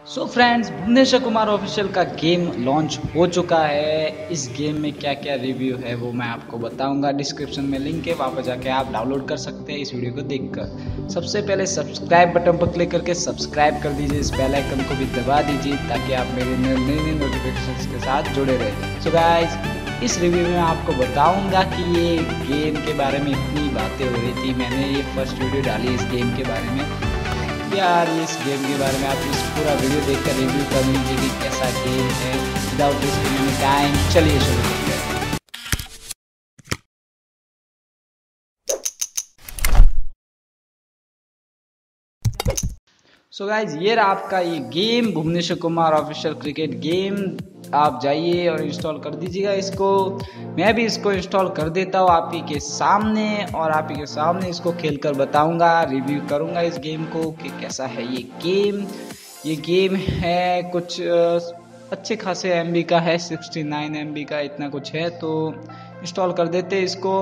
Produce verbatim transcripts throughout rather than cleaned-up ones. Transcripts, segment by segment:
सो friends, Bhuvneshwar Kumar official का game launch हो चुका है। इस गेम में क्या क्या रिव्यू है वो मैं आपको बताऊंगा। डिस्क्रिप्शन में लिंक है, वहाँ पर जाके आप डाउनलोड कर सकते हैं इस वीडियो को देखकर। सबसे पहले सब्सक्राइब बटन पर क्लिक करके सब्सक्राइब कर दीजिए, इस बेल आइकन को भी दबा दीजिए ताकि आप मेरे नए नए नोटिफिकेशन के साथ जुड़े रहें। सो गाइज, इस रिव्यू में आपको बताऊंगा कि ये गेम के बारे में इतनी बातें हो रही थी, मैंने ये फर्स्ट वीडियो डाली इस गेम के बारे में यार। इस गेम के बारे में आप इस पूरा वीडियो देखकर रिव्यू कर लीजिए कि कैसा गेम है। विदाउट वेस्टिंग एनी टाइम चलिए शुरू करते हैं। सो गाइज, ये रहा आपका ये game, Bhuvneshwar Kumar official cricket game. आप जाइए और इंस्टॉल कर दीजिएगा इसको। मैं भी इसको इंस्टॉल कर देता हूँ आप ही के सामने, और आप ही के सामने इसको खेलकर बताऊंगा, रिव्यू करूंगा इस गेम को कि कैसा है ये गेम। ये गेम है कुछ अच्छे खासे एम बी का है, सिक्सटी नाइन एम बी का इतना कुछ है। तो इंस्टॉल कर देते हैं इसको।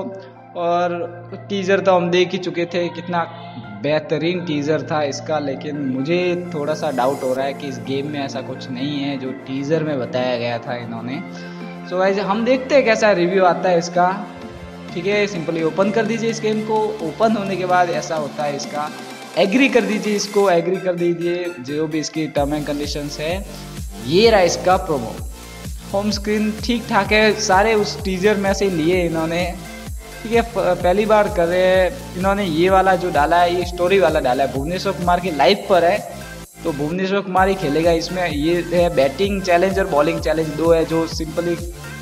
और टीज़र तो हम देख ही चुके थे, कितना बेहतरीन टीज़र था इसका, लेकिन मुझे थोड़ा सा डाउट हो रहा है कि इस गेम में ऐसा कुछ नहीं है जो टीज़र में बताया गया था इन्होंने। सो so गाइस, हम देखते हैं कैसा रिव्यू आता है इसका। ठीक है, सिंपली ओपन कर दीजिए इस गेम को। ओपन होने के बाद ऐसा होता है इसका, एग्री कर दीजिए इसको, एग्री कर दीजिए जो भी इसकी टर्म एंड कंडीशंस है। ये रहा इसका प्रोमो। होम स्क्रीन ठीक ठाक है, सारे उस टीज़र में से लिए इन्होंने। ठीक है, पहली बार कर रहे हैं इन्होंने। ये वाला जो डाला है ये स्टोरी वाला डाला है, भुवनेश्वर कुमार की लाइफ पर है, तो भुवनेश्वर कुमार ही खेलेगा इसमें। ये है बैटिंग चैलेंज और बॉलिंग चैलेंज, दो है जो सिंपली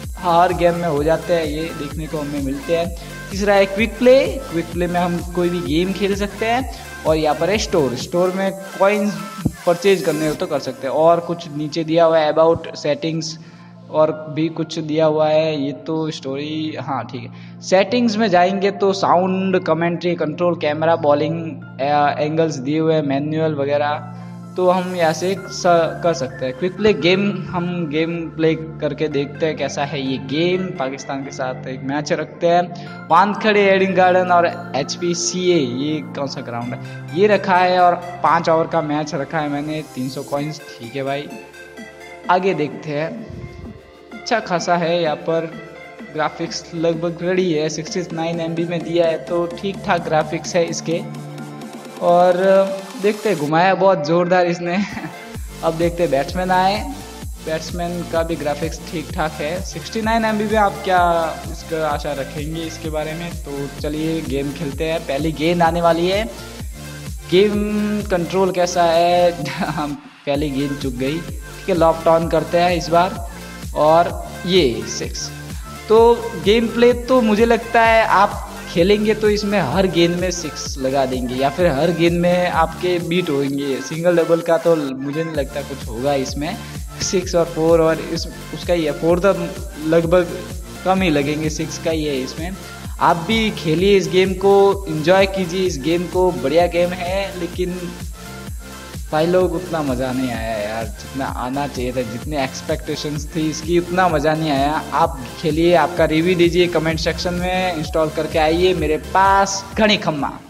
हर गेम में हो जाते हैं, ये देखने को हमें मिलते हैं। तीसरा है क्विक प्ले। क्विक प्ले में हम कोई भी गेम खेल सकते हैं। और यहाँ पर है स्टोर। स्टोर में कॉइन्स परचेज करने हो तो कर सकते हैं। और कुछ नीचे दिया हुआ है अबाउट सेटिंग्स, और भी कुछ दिया हुआ है। ये तो स्टोरी, हाँ ठीक है। सेटिंग्स में जाएंगे तो sound, commentary, control, camera, bowling angles दिए हुए हैं, मैनुअल वगैरह, तो हम यहाँ से कर सकते हैं। क्विक प्ले गेम, हम गेम प्ले करके देखते हैं कैसा है ये गेम। पाकिस्तान के साथ एक मैच रखते हैं, वानखेड़े एडिंग गार्डन और एच पी सी ए, ये कौन सा ग्राउंड है ये रखा है। और पाँच ओवर का मैच रखा है मैंने, तीन सौ कॉइन्स। ठीक है भाई, आगे देखते हैं। अच्छा खासा है यहाँ पर, ग्राफिक्स लगभग रेडी है, सिक्सटी नाइन एम बी में दिया है तो ठीक ठाक ग्राफिक्स है इसके। और देखते हैं, घुमाया बहुत ज़ोरदार इसने। अब देखते हैं बैट्समैन आए, बैट्समैन का भी ग्राफिक्स ठीक ठाक है। सिक्सटी नाइन एम बी में आप क्या इसका आशा रखेंगे इसके बारे में। तो चलिए गेम खेलते हैं। पहली गेंद आने वाली है। गेम कंट्रोल कैसा है? हम पहली गेंद चुक गई। ठीक है, लॉफ्ट ऑन करते हैं इस बार, और ये सिक्स। तो गेम प्ले तो मुझे लगता है आप खेलेंगे तो इसमें हर गेंद में सिक्स लगा देंगे, या फिर हर गेंद में आपके बीट होंगे। सिंगल डबल का तो मुझे नहीं लगता कुछ होगा इसमें। सिक्स और फोर, और इस उसका ही है फोर, तो लगभग कम ही लगेंगे, सिक्स का ही है इसमें। आप भी खेलिए इस गेम को, एंजॉय कीजिए इस गेम को। बढ़िया गेम है, लेकिन भाई लोग उतना मज़ा नहीं आया यार जितना आना चाहिए था। जितने एक्सपेक्टेशंस थी इसकी उतना मज़ा नहीं आया। आप खेलिए, आपका रिव्यू दीजिए कमेंट सेक्शन में, इंस्टॉल करके आइए मेरे पास। घनी खम्मा।